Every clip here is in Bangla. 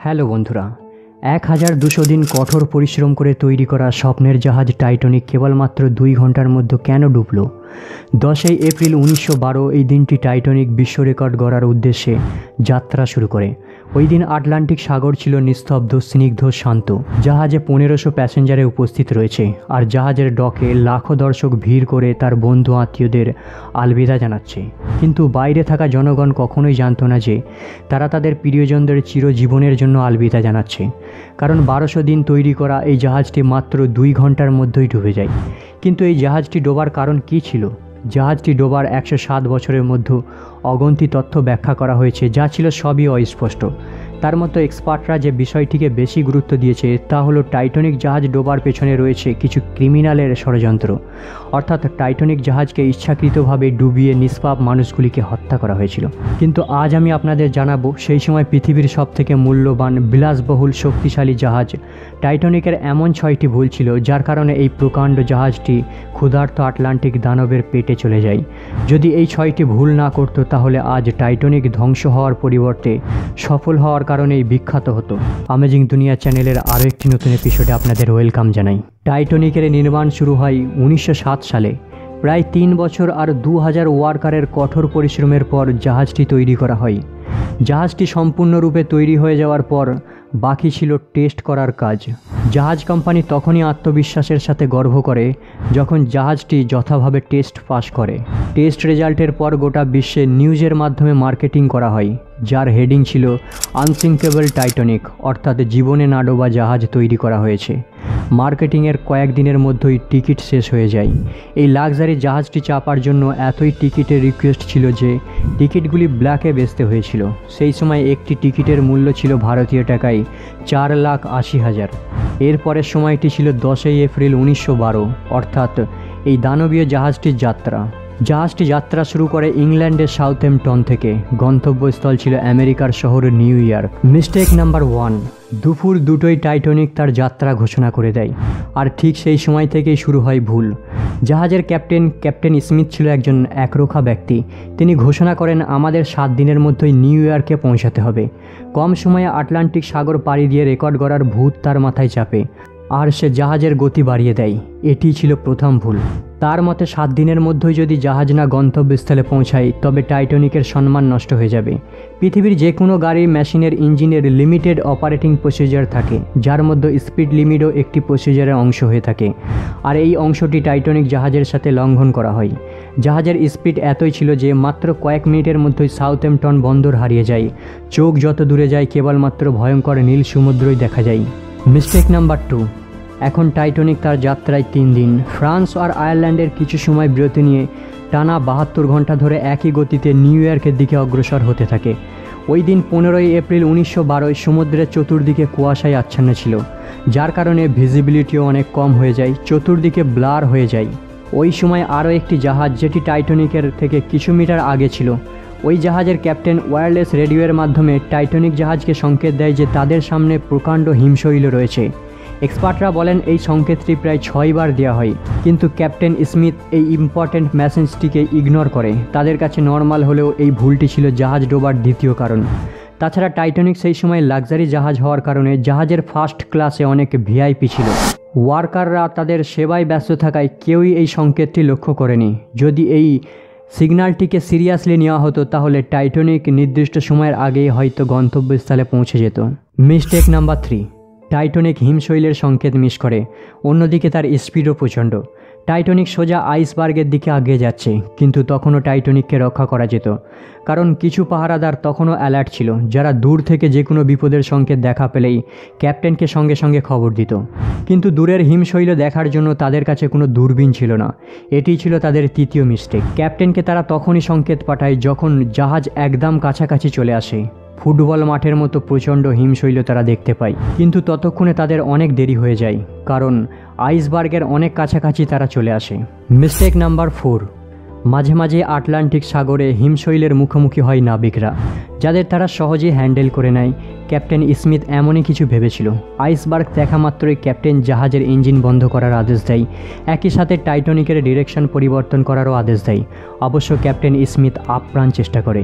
হ্যালো বন্ধুরা, 1200 দিন কঠোর পরিশ্রম করে তৈরি করা স্বপ্নের জাহাজ টাইটানিক কেবলমাত্র 2 ঘন্টার মধ্যে কেন ডুবল? 10 এপ্রিল 1912 এই দিনটি টাইটানিক বিশ্ব রেকর্ড গড়ার উদ্দেশ্যে যাত্রা শুরু করে। ওই দিন আটলান্টিক সাগর ছিল নিস্তব্ধ, স্নিগ্ধ, শান্ত। জাহাজে 1500 প্যাসেঞ্জারে উপস্থিত রয়েছে, আর জাহাজের ডকে লাখো দর্শক ভিড় করে তার বন্ধু আত্মীয়দের আলবিদা জানাচ্ছে। কিন্তু বাইরে থাকা জনগণ কখনোই জানতো না যে তারা তাদের প্রিয়জনদের চিরজীবনের জন্য আলবিদা জানাচ্ছে। কারণ 1200 দিন তৈরি করা এই জাহাজটি মাত্র 2 ঘন্টার মধ্যেই ডুবে যায়। কিন্তু এই জাহাজটি ডোবার কারণ কী ছিল? জাহাজটি ডোবার 107 বছরের মধ্যে অগন্তি তথ্য ব্যাখ্যা করা হয়েছে, যা ছিল সবই অস্পষ্ট। তার মতো এক্সপার্টরা যে বিষয়টিকে বেশি গুরুত্ব দিয়েছে তা হলো টাইটানিক জাহাজ ডোবার পেছনে রয়েছে কিছু ক্রিমিনালের ষড়যন্ত্র। অর্থাৎ টাইটানিক জাহাজকে ইচ্ছাকৃতভাবে ডুবিয়ে নিষ্পাপ মানুষগুলিকে হত্যা করা হয়েছিল। কিন্তু আজ আমি আপনাদের জানাবো সেই সময় পৃথিবীর সবথেকে মূল্যবান, বিলাসবহুল, শক্তিশালী জাহাজ টাইটানিকের এমন 6টি ভুল ছিল যার কারণে এই প্রকাণ্ড জাহাজটি ক্ষুধার্ত আটলান্টিক দানবের পেটে চলে যায়। যদি এই 6টি ভুল না করতো তাহলে আজ টাইটানিক ধ্বংস হওয়ার পরিবর্তে সফল হওয়ার কারণেই বিখ্যাত হতো। অ্যামেজিং দুনিয়া চ্যানেলের আরও একটি নতুন এপিসোডে আপনাদের ওয়েলকাম জানাই। টাইটানিকের নির্মাণ শুরু হয় 1907 সালে। প্রায় 3 বছর আর 2000 ওয়ার্কারের কঠোর পরিশ্রমের পর জাহাজটি তৈরি করা হয়। জাহাজটি সম্পূর্ণরূপে তৈরি হয়ে যাওয়ার পর বাকি ছিল টেস্ট করার কাজ। জাহাজ কোম্পানি তখনই আত্মবিশ্বাসের সাথে গর্ব করে যখন জাহাজটি যথাভাবে টেস্ট পাস করে। টেস্ট রেজাল্টের পর গোটা বিশ্বে নিউজের মাধ্যমে মার্কেটিং করা হয়, যার হেডিং ছিল আনসিঙ্কেবল টাইটানিক, অর্থাৎ জীবনে না ডোবা জাহাজ তৈরি করা হয়েছে। মার্কেটিংয়ের কয়েকদিনের মধ্যেই টিকিট শেষ হয়ে যায়। এই লাক্সারি জাহাজটি চাপার জন্য এতই টিকিটের রিকোয়েস্ট ছিল যে টিকিটগুলি ব্ল্যাকে বেচতে হয়েছিল। সেই সময় একটি টিকিটের মূল্য ছিল ভারতীয় টাকায় 4,80,000। এরপরের সময়টি ছিল 10 এপ্রিল 1912, অর্থাৎ এই দানবীয় জাহাজটির যাত্রা। জাহাজটি যাত্রা শুরু করে ইংল্যান্ডের সাউথহ্যাম্পটন থেকে। গন্তব্যস্থল ছিল আমেরিকার শহর নিউ ইয়র্ক। মিস্টেক নাম্বার 1, দুপুর 2টোয় টাইটানিক তার যাত্রা ঘোষণা করে দেয়। আর ঠিক সেই সময় থেকেই শুরু হয় ভুল। জাহাজের ক্যাপ্টেন স্মিথ ছিল একজন একরোখা ব্যক্তি। তিনি ঘোষণা করেন আমাদের 7 দিনের মধ্যেই নিউ ইয়র্কে পৌঁছাতে হবে। কম সময়ে আটলান্টিক সাগর পাড়ি দিয়ে রেকর্ড গড়ার ভূত তার মাথায় চাপে, আর সে জাহাজের গতি বাড়িয়ে দেয়। এটি ছিল প্রথম ভুল। তার মতে 7 দিনের মধ্যেই যদি জাহাজ না গন্তব্যস্থলে পৌঁছায় তবে টাইটানিকের সম্মান নষ্ট হয়ে যাবে। পৃথিবীর যে কোনো গাড়ি মেশিনের ইঞ্জিনের লিমিটেড অপারেটিং প্রসিজার থাকে, যার মধ্যে স্পিড লিমিটও একটি প্রসিজারের অংশ হয়ে থাকে। আর এই অংশটি টাইটানিক জাহাজের সাথে লঙ্ঘন করা হয়। জাহাজের স্পিড এতই ছিল যে মাত্র কয়েক মিনিটের মধ্যেই সাউথহ্যাম্পটন বন্দর হারিয়ে যায়। চোখ যত দূরে যায় কেবলমাত্র ভয়ঙ্কর নীল সমুদ্রই দেখা যায়। মিস্টেক নাম্বার 2, এখন টাইটানিক তার যাত্রায় 3 দিন। ফ্রান্স আর আয়ারল্যান্ডের কিছু সময় বিরতি নিয়ে টানা 72 ঘন্টা ধরে একই গতিতে নিউ ইয়র্কের দিকে অগ্রসর হতে থাকে। ওই দিন 15 এপ্রিল 1912 সমুদ্রের চতুর্দিকে কুয়াশায় আচ্ছন্ন ছিল, যার কারণে ভিজিবিলিটিও অনেক কম হয়ে যায়, চতুর্দিকে ব্লার হয়ে যায়। ওই সময় আরও একটি জাহাজ যেটি টাইটানিকের থেকে কিছু মিটার আগে ছিল, ওই জাহাজের ক্যাপ্টেন ওয়্যারলেস রেডিওর মাধ্যমে টাইটানিক জাহাজকে সংকেত দেয় যে তাদের সামনে প্রকাণ্ড হিমশৈল রয়েছে। এক্সপার্টরা বলেন এই সংকেতটি প্রায় 6 বার দেওয়া হয়, কিন্তু ক্যাপ্টেন স্মিথ এই ইম্পর্ট্যান্ট মেসেজটিকে ইগনোর করে। তাদের কাছে নর্মাল হলেও এই ভুলটি ছিল জাহাজ ডোবার দ্বিতীয় কারণ। তাছাড়া টাইটানিক সেই সময় লাক্সারি জাহাজ হওয়ার কারণে জাহাজের ফার্স্ট ক্লাসে অনেক ভিআইপি ছিল। ওয়ার্কাররা তাদের সেবায় ব্যস্ত থাকায় কেউই এই সংকেতটি লক্ষ্য করেনি। যদি এই সিগন্যালটিকে সিরিয়াসলি নেওয়া হতো তাহলে টাইটানিক নির্দিষ্ট সময়ের আগেই হয়তো গন্তব্যস্থলে পৌঁছে যেত। মিস্টেক নাম্বার 3, টাইটানিক হিমশৈলের সংকেত মিস করে। অন্যদিকে তার স্পিডও প্রচণ্ড। টাইটানিক সোজা আইসবার্গের দিকে এগিয়ে যাচ্ছে, কিন্তু তখনও টাইটানিককে রক্ষা করা যেত, কারণ কিছু পাহারাদার তখনও অ্যালার্ট ছিল, যারা দূর থেকে যে কোনো বিপদের সংকেত দেখা পেলেই ক্যাপ্টেনকে সঙ্গে সঙ্গে খবর দিত। কিন্তু দূরের হিমশৈল দেখার জন্য তাদের কাছে কোনো দূরবীন ছিল না। এটি ছিল তাদের তৃতীয় মিস্টেক। ক্যাপ্টেনকে তারা তখনই সংকেত পাঠায় যখন জাহাজ একদম কাছাকাছি চলে আসে। ফুটবল মাঠের মতো প্রচণ্ড হিমশৈল তারা দেখতে পায়, কিন্তু ততক্ষণে তাদের অনেক দেরি হয়ে যায়, কারণ আইসবার্গের অনেক কাছাকাছি তারা চলে আসে। মিস্টেক নাম্বার 4, মাঝে মাঝে আটলান্টিক সাগরে হিমশৈলের মুখোমুখি হয় নাবিকরা, যাদের তারা সহজেই হ্যান্ডেল করে নেয়। ক্যাপ্টেন স্মিথ এমনই কিছু ভেবেছিল। আইসবার্গ দেখা মাত্রই ক্যাপ্টেন জাহাজের ইঞ্জিন বন্ধ করার আদেশ দেয়, একই সাথে টাইটানিকের ডিরেকশন পরিবর্তন করারও আদেশ দেয়। অবশ্য ক্যাপ্টেন স্মিথ আপ্রাণ চেষ্টা করে,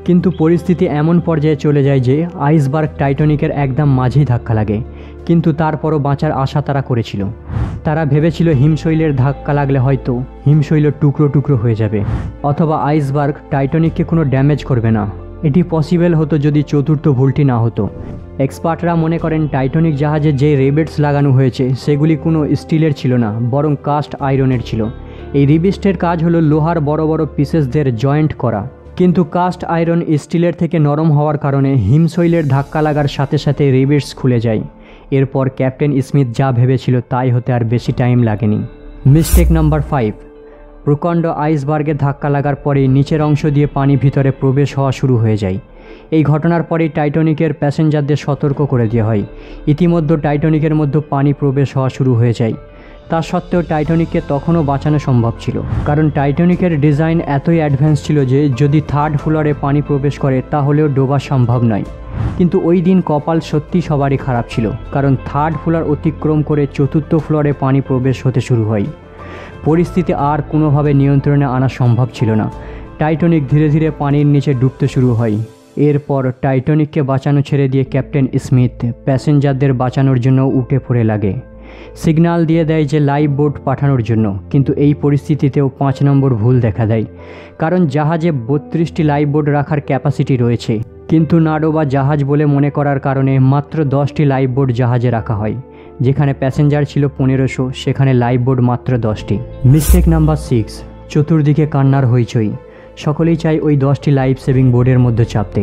কিন্তু পরিস্থিতি এমন পর্যায়ে চলে যায় যে আইসবার্গ টাইটানিকের একদম মাঝেই ধাক্কা লাগে, কিন্তু তারপরও বাঁচার আশা তারা করেছিল। তারা ভেবেছিল হিমশৈলের ধাক্কা লাগলে হয়তো হিমশৈল টুকরো টুকরো হয়ে যাবে, অথবা আইসবার্গ টাইটানিককে কোনো ড্যামেজ করবে না। এটি পসিবল হতো যদি চতুর্থ ভুলটি না হতো। এক্সপার্টরা মনে করেন টাইটানিক জাহাজে যে রিবেটস লাগানো হয়েছে সেগুলি কোনো স্টিলের ছিল না, বরং কাস্ট আয়রনের ছিল। এই রিবেটসের কাজ হলো লোহার বড় বড় পিসেসদের জয়েন্ট করা, কিন্তু কাস্ট আয়রন স্টিলের থেকে নরম হওয়ার কারণে হিমশৈলের ধাক্কা লাগার সাথে সাথে রিবেটস খুলে যায়। এরপর ক্যাপ্টেন স্মিথ যা ভেবেছিল তাই হতে আর বেশি টাইম লাগেনি। মিস্টেক নাম্বার 5, প্রকাণ্ড আইসবার্গে ধাক্কা লাগার পরে নিচের অংশ দিয়ে পানি ভিতরে প্রবেশ হওয়া শুরু হয়ে যায়। এই ঘটনার পরেই টাইটানিকের প্যাসেঞ্জারদের সতর্ক করে দেওয়া হয়। ইতিমধ্যে টাইটানিকের মধ্যে পানি প্রবেশ হওয়া শুরু হয়ে যায়। তা সত্ত্বেও টাইটানিককে তখনও বাঁচানো সম্ভব ছিল, কারণ টাইটানিকের ডিজাইন এতই অ্যাডভান্স ছিল যে যদি থার্ড ফ্লোরে পানি প্রবেশ করে তাহলেও ডোবা সম্ভব নয়। কিন্তু ওই দিন কপাল সত্যি সবারই খারাপ ছিল, কারণ থার্ড ফ্লোর অতিক্রম করে চতুর্থ ফ্লোরে পানি প্রবেশ হতে শুরু হয়। পরিস্থিতি আর কোনোভাবে নিয়ন্ত্রণে আনা সম্ভব ছিল না। টাইটানিক ধীরে ধীরে পানির নিচে ডুবতে শুরু হয়। এরপর টাইটানিককে বাঁচানো ছেড়ে দিয়ে ক্যাপ্টেন স্মিথ প্যাসেঞ্জারদের বাঁচানোর জন্য উঠে পড়ে লাগে। সিগন্যাল দিয়ে দেয় যে লাইফ বোট পাঠানোর জন্য, কিন্তু এই পরিস্থিতিতেও 5 নম্বর ভুল দেখা দেয়, কারণ জাহাজে 32টি লাইফ বোট রাখার ক্যাপাসিটি রয়েছে, কিন্তু নাডোবা জাহাজ বলে মনে করার কারণে মাত্র 10টি লাইফ বোট জাহাজে রাখা হয়। যেখানে প্যাসেঞ্জার ছিল 1500, সেখানে লাইফ বোট মাত্র 10টি। মিস্টেক নাম্বার 6, চতুর্দিকে কান্নার হইচই। সকলেই চায় ওই 10টি লাইফ সেভিং বোটের মধ্যে চাপতে।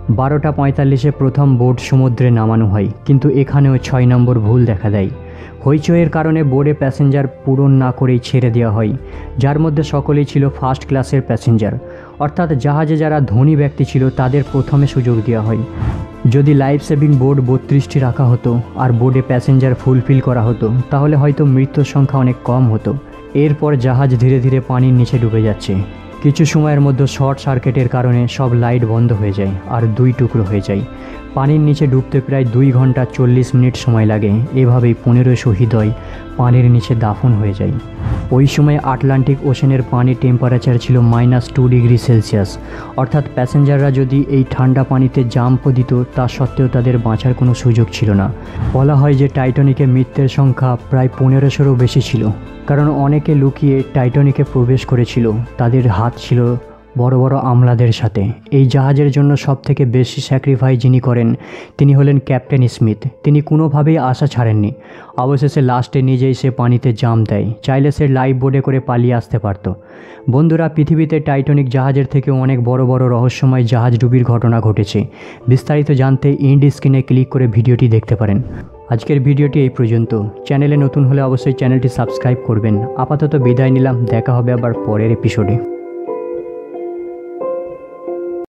12:45-এ প্রথম বোট সমুদ্রে নামানো হয়, কিন্তু এখানেও 6 নম্বর ভুল দেখা দেয়। হইচইয়ের কারণে বোর্ডে প্যাসেঞ্জার পূরণ না করেই ছেড়ে দেওয়া হয়, যার মধ্যে সকলেই ছিল ফার্স্ট ক্লাসের প্যাসেঞ্জার, অর্থাৎ জাহাজে যারা ধনী ব্যক্তি ছিল তাদের প্রথমে সুযোগ দেওয়া হয়। যদি লাইফ সেভিং বোর্ড 32টি রাখা হতো আর বোর্ডে প্যাসেঞ্জার ফুলফিল করা হতো তাহলে হয়তো মৃত্যুর সংখ্যা অনেক কম হতো। এরপর জাহাজ ধীরে ধীরে পানির নিচে ডুবে যাচ্ছে। কিছু সময়ের মধ্যে শর্ট সার্কিটের কারণে সব লাইট বন্ধ হয়ে যায় আর 2 টুকরো হয়ে যায়। পানির নিচে ডুবতে প্রায় 2 ঘন্টা 40 মিনিট সময় লাগে। এভাবেই 1500 হৃদয় পানির নিচে দাফন হয়ে যায়। ওই সময় আটলান্টিক ওশেনের পানির টেম্পারেচার ছিল -2 ডিগ্রি সেলসিয়াস, অর্থাৎ প্যাসেঞ্জাররা যদি এই ঠান্ডা পানিতে জাম্পও দিত তা সত্ত্বেও তাদের বাঁচার কোনো সুযোগ ছিল না। বলা হয় যে টাইটানিকে মৃতের সংখ্যা প্রায় 1500-এরও বেশি ছিল, কারণ অনেকে লুকিয়ে টাইটানিকে প্রবেশ করেছিল। তাদের হাত ছিল বড় বড় আমলাদের সাথে। এই জাহাজের জন্য সবথেকে বেশি স্যাক্রিফাইস যিনি করেন তিনি হলেন ক্যাপ্টেন স্মিথ। তিনি কোনোভাবেই আশা ছাড়েননি। অবশেষে লাস্টে নিজেই সে পানিতে জাম্প দেয়। চাইলে সে লাইফ বোটে করে পালিয়ে আসতে পারত। বন্ধুরা, পৃথিবীতে টাইটানিক জাহাজের থেকে অনেক বড় বড় রহস্যময় জাহাজ ডুবির ঘটনা ঘটেছে। বিস্তারিত জানতে এন্ড স্ক্রিনে ক্লিক করে ভিডিওটি দেখতে পারেন। আজকের ভিডিওটি এই পর্যন্ত। চ্যানেলে নতুন হলে অবশ্যই চ্যানেলটি সাবস্ক্রাইব করবেন। আপাতত বিদায় নিলাম, দেখা হবে আবার পরের এপিসোডে।